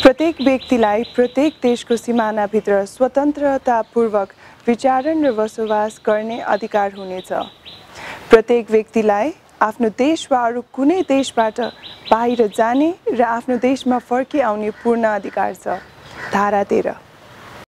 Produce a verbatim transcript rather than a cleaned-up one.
प्रत्येक व्यक्तिलाई प्रत्येक देशको सीमानाभित्र स्वतन्त्रतापूर्वक विचारण र बसोबास गर्ने अधिकार हुनेछ। प्रत्येक व्यक्तिलाई आफ्नो देश वा अरू कुनै देशबाट बाहिर जाने र आफ्नो देशमा फर्की आउने पूर्ण अधिकार छ। धारा तेह्र।